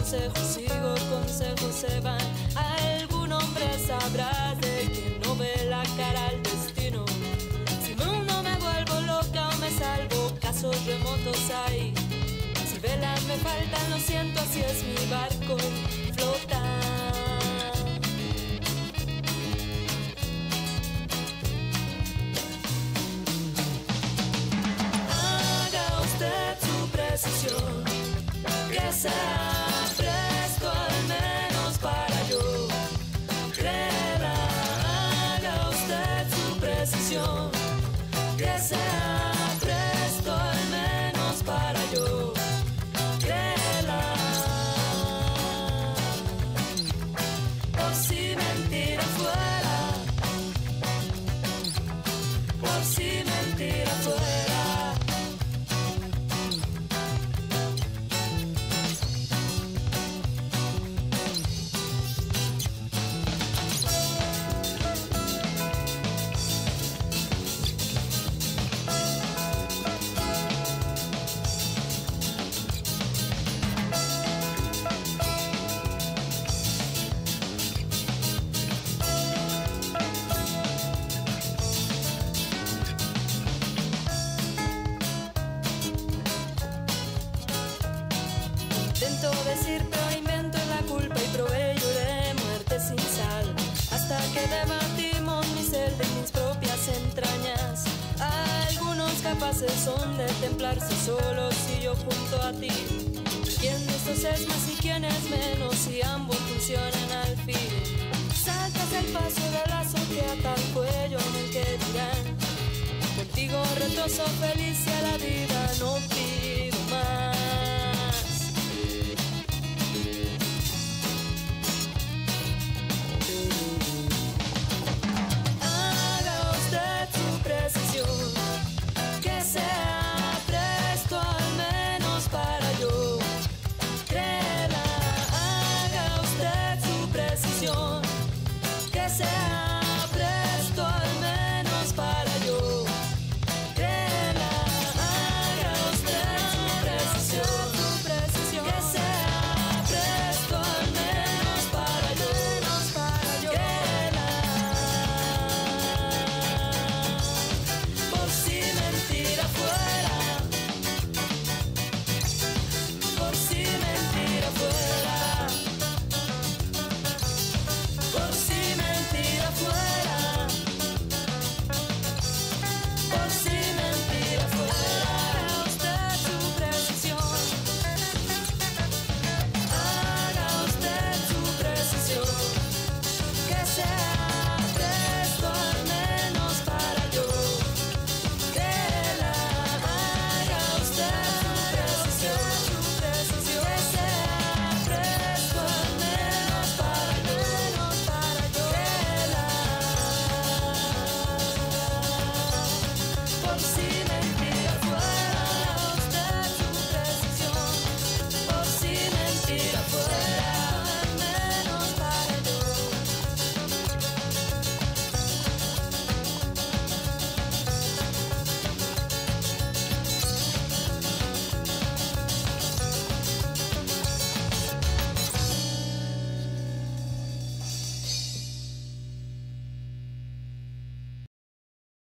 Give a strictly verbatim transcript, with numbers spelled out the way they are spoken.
consejos sigo, consejos se van. Algún hombre sabrá de quien no ve la cara al destino. Si no, no me vuelvo loca o me salvo, casos remotos hay. Si velas me faltan, lo siento, así es mi barco, flota. Haga usted su precisión, que sea fresco al menos para yo. Créela, haga usted su precisión, que sea fresco al menos para yo. Créela, por si mentira fuera, por si mentira fuera. Intento decir pero invento la culpa y proveyo de muerte sin sal. Hasta que debatimos mi ser de mis propias entrañas. Algunos capaces son de templarse solos y yo junto a ti. ¿Quién de estos es más y quién es menos si ambos funcionan al fin? Sacas el paso del lazo que ata al cuello en el que dirán: contigo retozo feliz y a la vida no pido más.